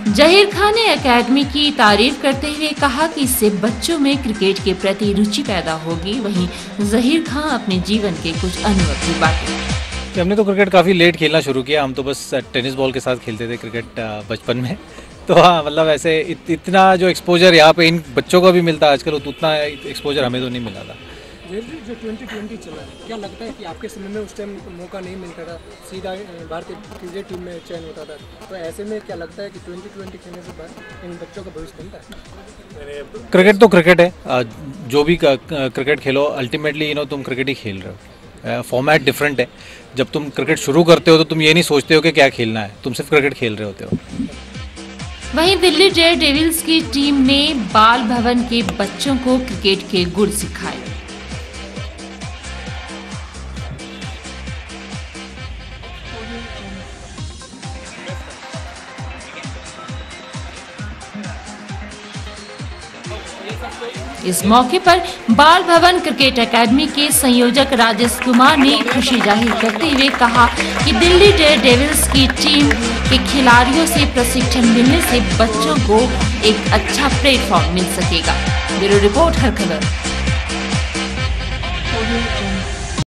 जहीर खान ने एकेडमी की तारीफ करते हुए कहा कि इससे बच्चों में क्रिकेट के प्रति रुचि पैदा होगी। वहीं जहीर खान अपने जीवन के कुछ अनुभव भी बांटे। हमने तो क्रिकेट काफ़ी लेट खेलना शुरू किया। हम तो बस टेनिस बॉल के साथ खेलते थे क्रिकेट बचपन में। तो हाँ, मतलब ऐसे इतना जो एक्सपोजर यहाँ पे इन बच्चों को भी मिलता है आजकल, उतना एक्सपोजर हमें तो नहीं मिला था। जो 2020 चला, क्या लगता है कि आपके समय में उस टाइम मौका नहीं मिलता था, सीधा भारतीय क्रिकेट टीम में चयन होता था, तो ऐसे में क्या लगता है कि 2020 खेलने से बाद इन बच्चों का भविष्य बनता है? क्रिकेट तो क्रिकेट है, जो भी क्रिकेट खेलो अल्टीमेटली तुम क्रिकेट ही खेल रहे हो। फॉर्मेट डिफरेंट है। जब तुम क्रिकेट शुरू करते हो तो तुम ये नहीं सोचते हो कि क्या खेलना है, तुम सिर्फ क्रिकेट खेल रहे होते हो। वहीं दिल्ली डेयर डेविल्स की टीम ने बाल भवन के बच्चों को क्रिकेट के गुर सिखाए। इस मौके पर बाल भवन क्रिकेट एकेडमी के संयोजक राजेश कुमार ने खुशी जाहिर करते हुए कहा कि दिल्ली डेयर डेविल्स की टीम के खिलाड़ियों से प्रशिक्षण मिलने से बच्चों को एक अच्छा प्लेटफॉर्म मिल सकेगा। ब्यूरो रिपोर्ट हर खबर।